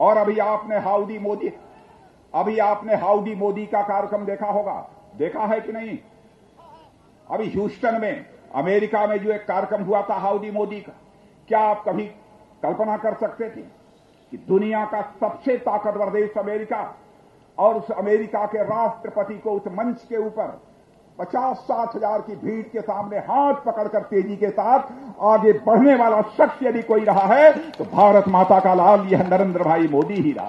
और अभी आपने हाउडी मोदी का कार्यक्रम देखा होगा, देखा है कि नहीं? अभी ह्यूस्टन में अमेरिका में जो एक कार्यक्रम हुआ था हाउडी मोदी का, क्या आप कभी कल्पना कर सकते थे कि दुनिया का सबसे ताकतवर देश अमेरिका और उस अमेरिका के राष्ट्रपति को उस मंच के ऊपर 50-60 हजार की भीड़ के सामने हाथ पकड़कर तेजी के साथ आगे बढ़ने वाला शख्स यदि कोई रहा है तो भारत माता का लाल यह नरेंद्र भाई मोदी ही रहा।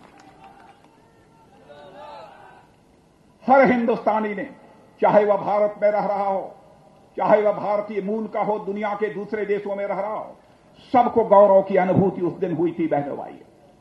हर हिंदुस्तानी ने, चाहे वह भारत में रह रहा हो, चाहे वह भारतीय मूल का हो, दुनिया के दूसरे देशों में रह रहा हो, सबको गौरव की अनुभूति उस दिन हुई थी बहनों भाई।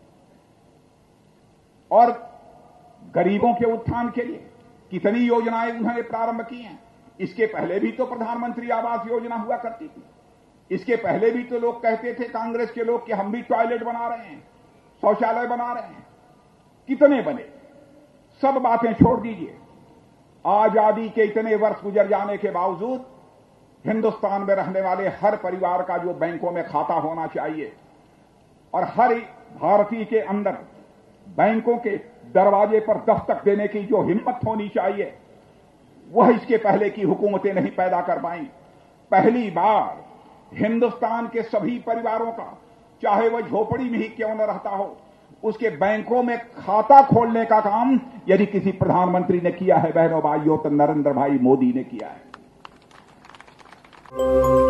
और गरीबों के उत्थान के लिए कितनी योजनाएं उन्होंने प्रारंभ की हैं। इसके पहले भी तो प्रधानमंत्री आवास योजना हुआ करती थी। इसके पहले भी तो लोग कहते थे, कांग्रेस के लोग, कि हम भी टॉयलेट बना रहे हैं, शौचालय बना रहे हैं। कितने बने? सब बातें छोड़ दीजिए। आजादी के इतने वर्ष गुजर जाने के बावजूद हिंदुस्तान में रहने वाले हर परिवार का जो बैंकों में खाता होना चाहिए और हर भारतीय के अंदर बैंकों के दरवाजे पर दस्तक देने की जो हिम्मत होनी चाहिए, वह इसके पहले की हुकूमतें नहीं पैदा कर पाई। पहली बार हिंदुस्तान के सभी परिवारों का, चाहे वह झोपड़ी में ही क्यों न रहता हो, उसके बैंकों में खाता खोलने का काम यदि किसी प्रधानमंत्री ने किया है बहनों भाइयों, तो नरेंद्र भाई मोदी ने किया है।